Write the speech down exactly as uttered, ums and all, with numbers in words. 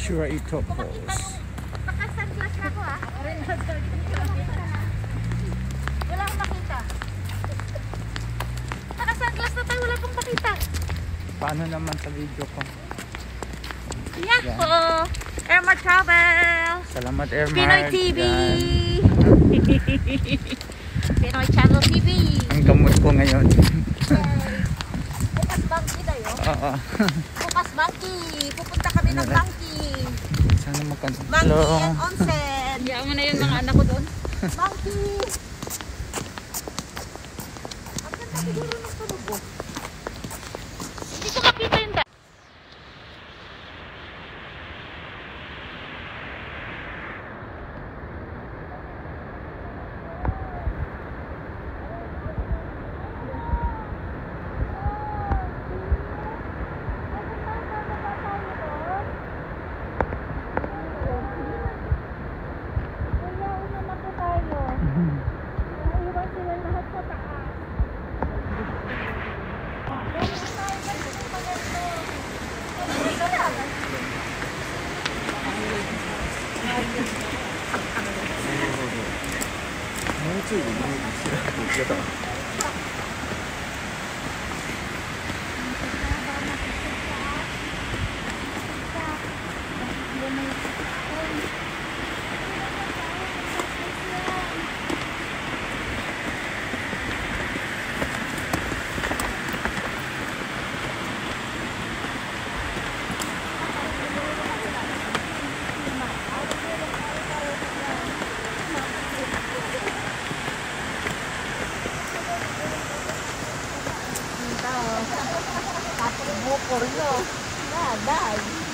Shuraito Falls. Naka-sunglass na ako ah. Wala akong makita. Naka-sunglass na tayo, wala akong makita. Paano naman sa video ko? Yahoo! Airmar Travel! Salamat Airmar. Pinoy T V! Pinoy Channel T V! Ang gamot ko ngayon. Bukas Bangki tayo. Oo. Bukas Bangki. Pupunta kami ng Bangki. Sana magkano. Bangki and onsen. Hayaan mo na yung mga anak ko doon. Bangki. Ang ganda siguro ng tunog. Hindi ko makita yung daan. Bukor no. Naday.